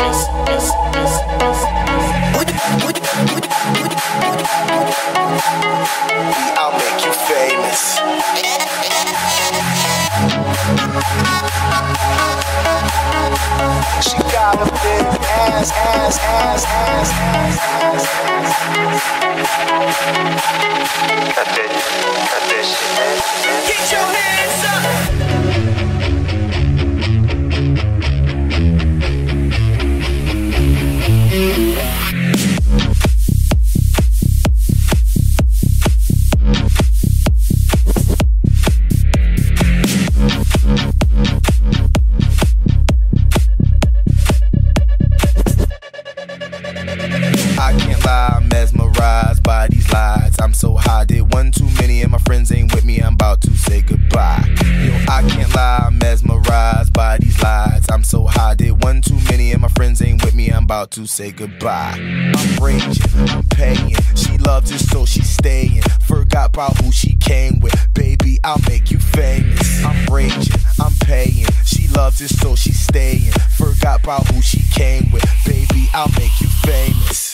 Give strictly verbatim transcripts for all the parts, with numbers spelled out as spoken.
I'll make you famous. She got a big ass, ass, ass, ass, ass, ass, ass. Cut it, cut this shit. Get your hands up. I'm so high, did one too many and my friends ain't with me, I'm about to say goodbye. Yo, I can't lie, I'm mesmerized by these lies. I'm so high, did one too many and my friends ain't with me, I'm about to say goodbye. I'm raging, I'm paying, she loves it so she's staying. Forgot about who she came with, baby, I'll make you famous. I'm raging, I'm paying, she loves it so she's staying. Forgot about who she came with, baby, I'll make you famous.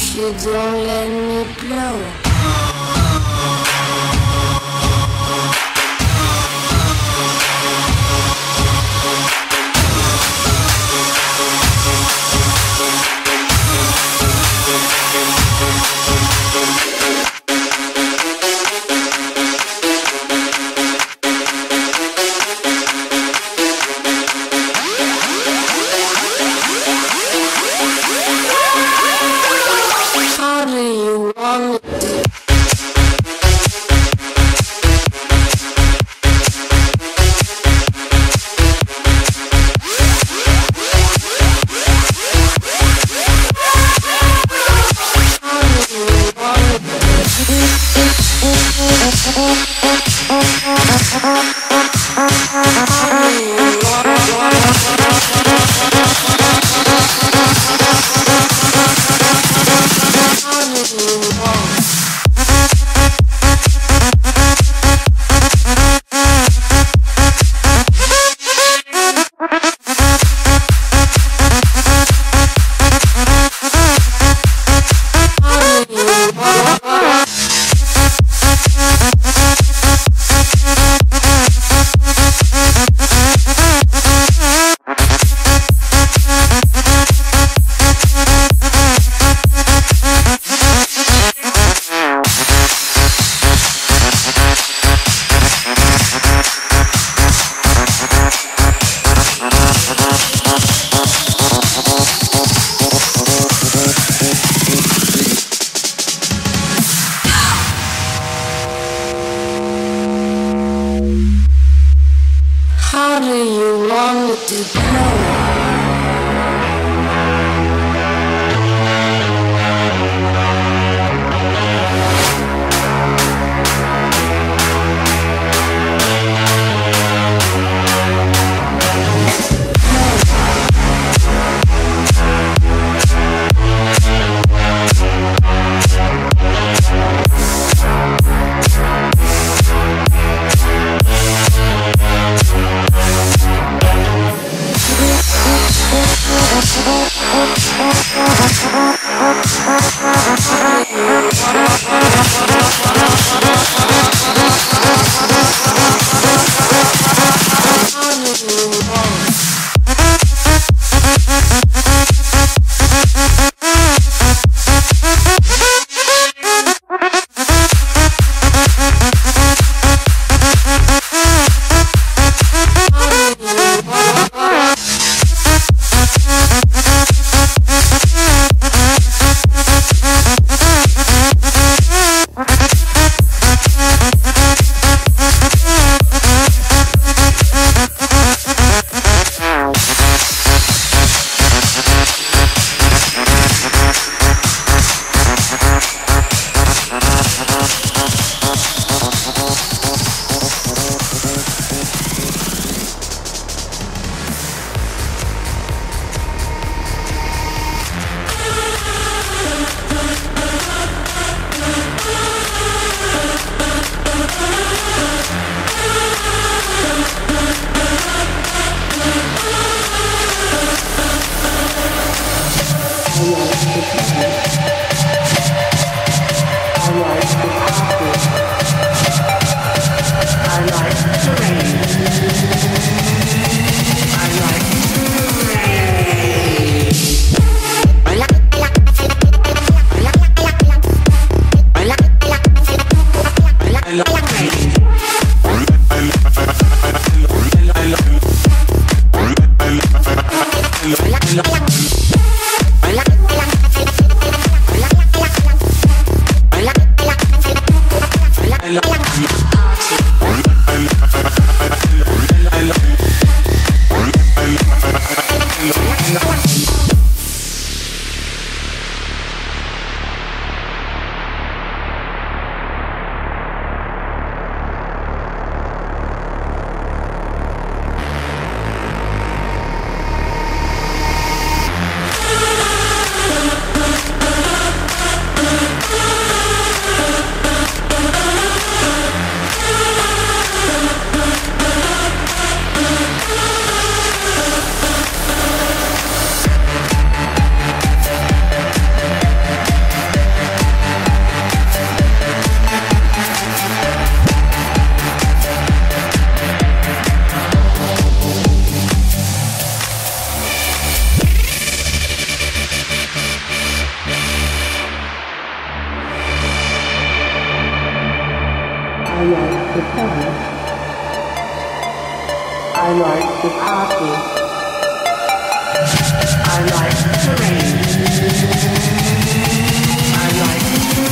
you don't let me blow. How do you want it? How do you want it to blow? the party. I like the rain. I like the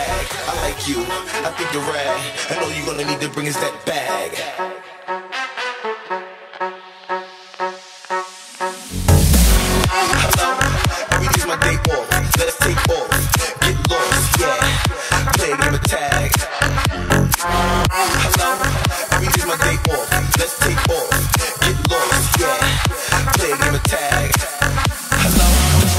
tag. I like you, I think you're rad. I know you're gonna need to bring us that bag. Hello, every day's my day off. Let's take off, get lost, yeah. Play a game of tag. Hello, every day's my day off. Let's take off, get lost, yeah. Play a game of tag. Hello.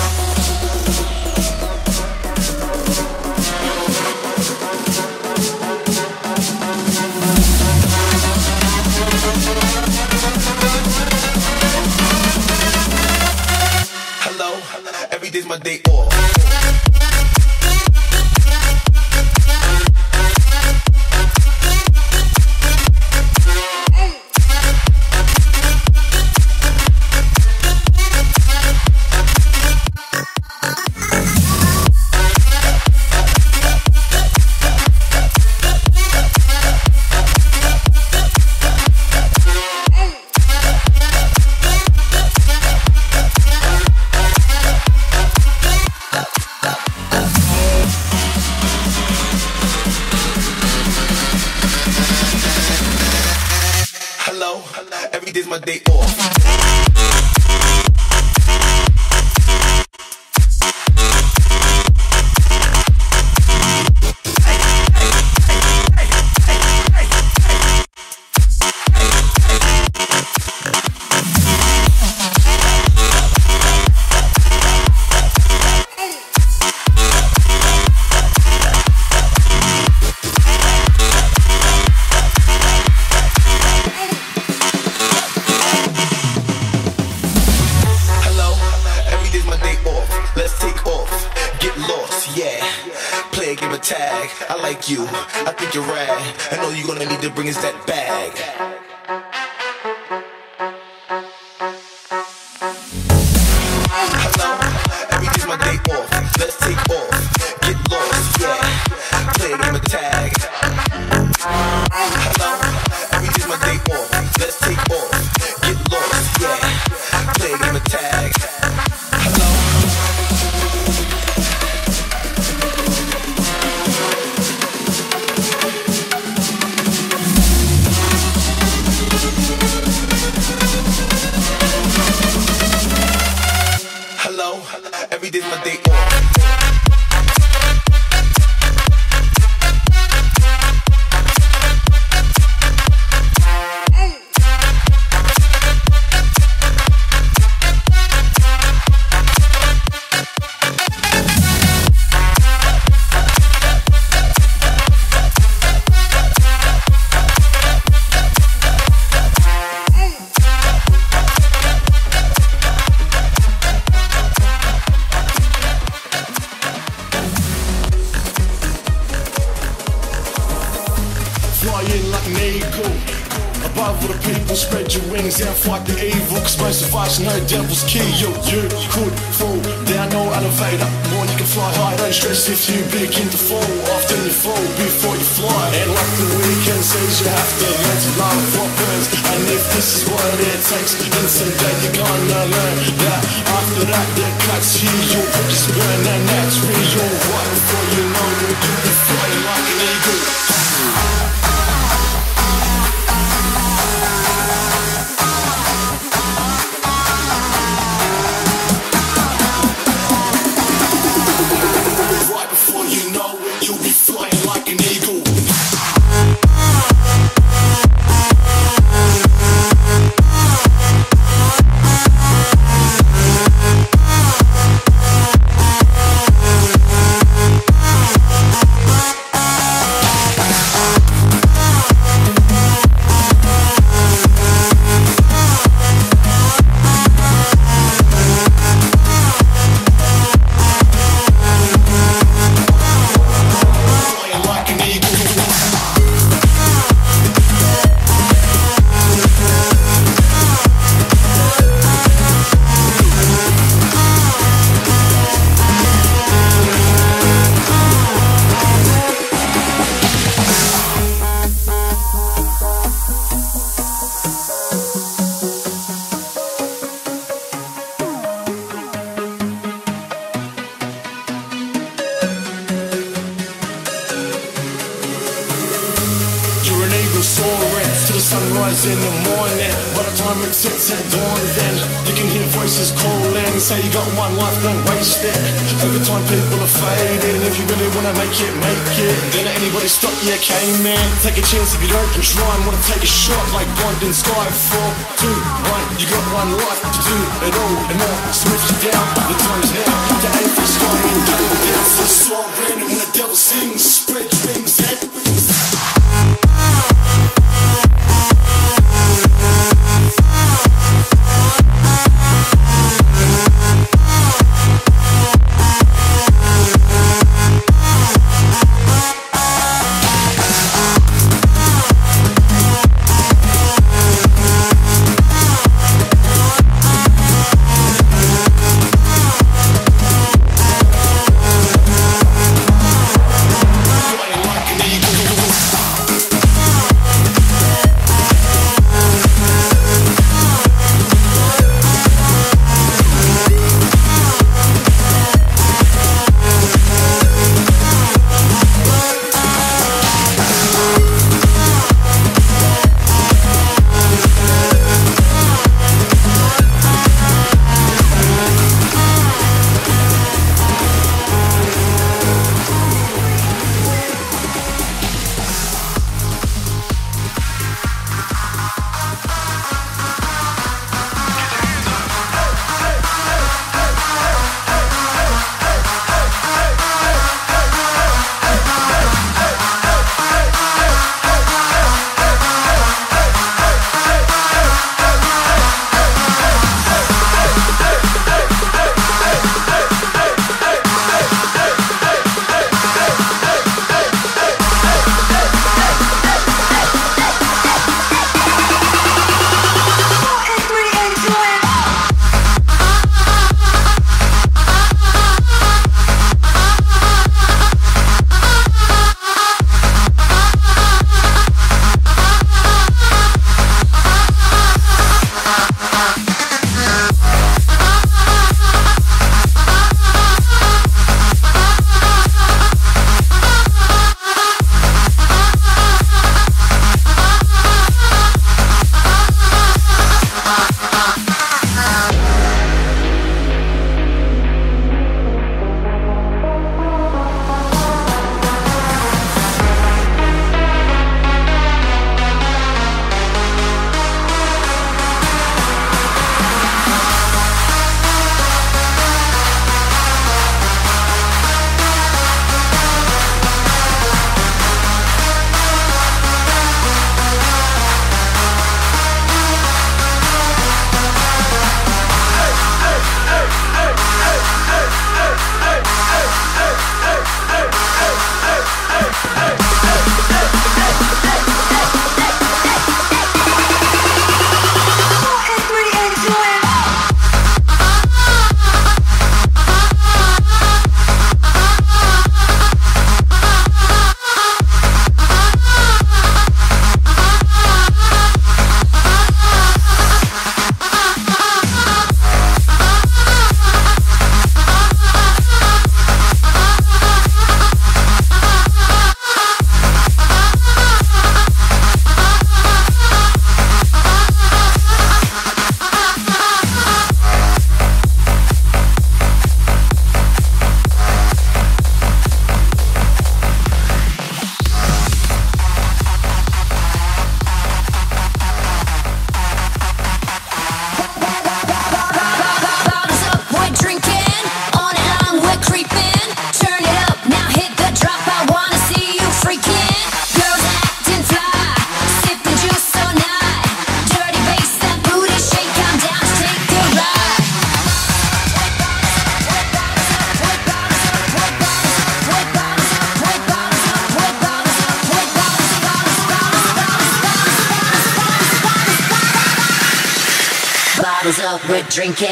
Hello, every day's my day off. Every day's my day off. I like you, I think you're rad. I know you're gonna need to bring us that bag. Hello, every day's my day off. Let's take off, get lost, yeah. Play a game of tag. Hello, every day's my day off. Let's take off, get lost, yeah. Play a game of tag. Hello. Every day's my day off. Spread your wings and fight the evil. Explosive ice, no devil's key. Yo, you could fall down, no elevator. More you can fly high, don't stress if you begin to fall. Often you fall before you fly. And like the weekend says, you have to learn to love what burns. And if this is what it takes, then someday you're gonna learn that after that, the cuts here, you'll just burn. And that's real. Right before you know it, you'll be flying like an eagle. Like an eagle. go soaring to the sunrise in the morning. By the time it sits at dawn, then you can hear voices calling. Say you got one life, don't waste it. Over time people are fading. If you really wanna make it, make it. Then let anybody stop you, came in. Take a chance if you don't and try and wanna take a shot like Bond in Sky. Four, two, one. You got one life to do it all and more. Switch it down. The time's now to aim for the sky and double down. So soaring and when the devil sings, spread wings, head wings. bottles up, we're drinking.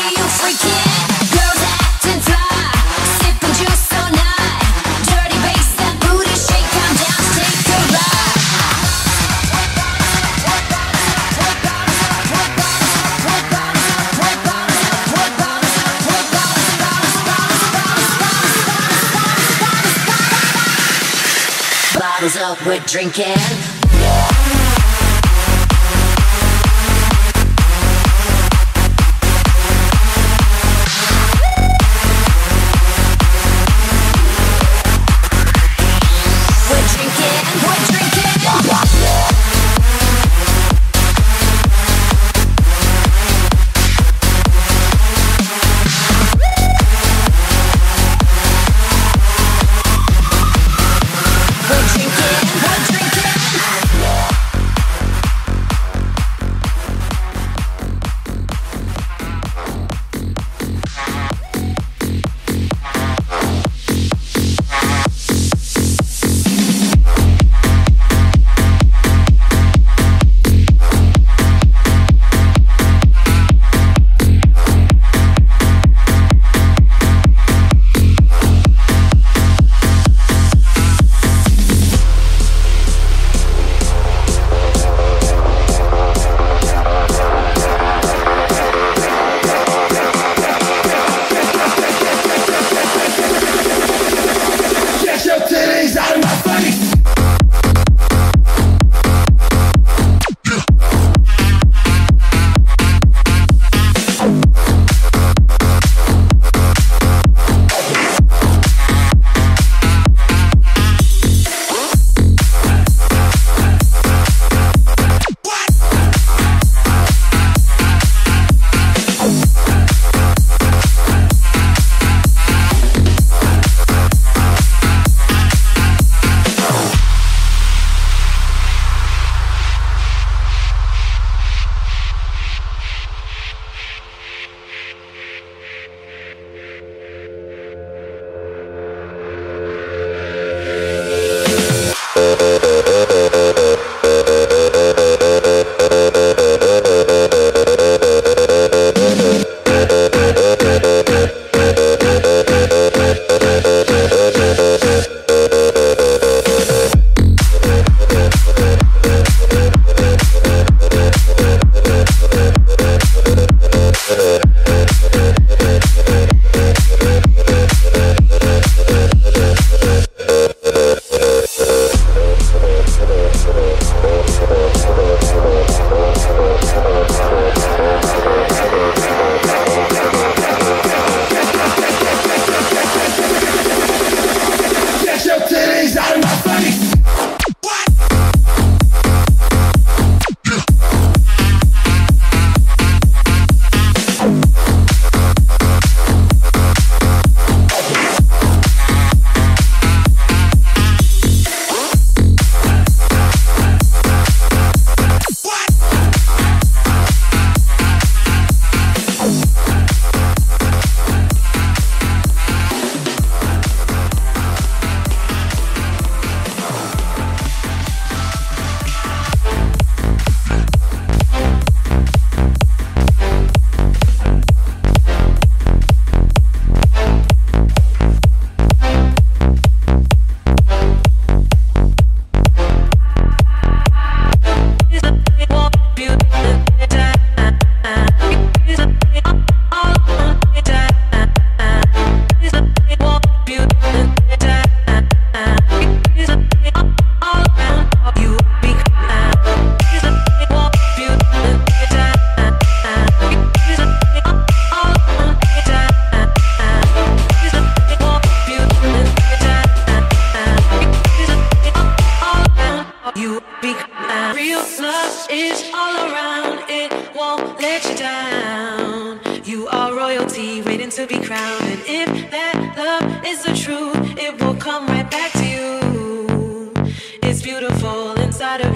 Up, we're drinking. It's beautiful inside of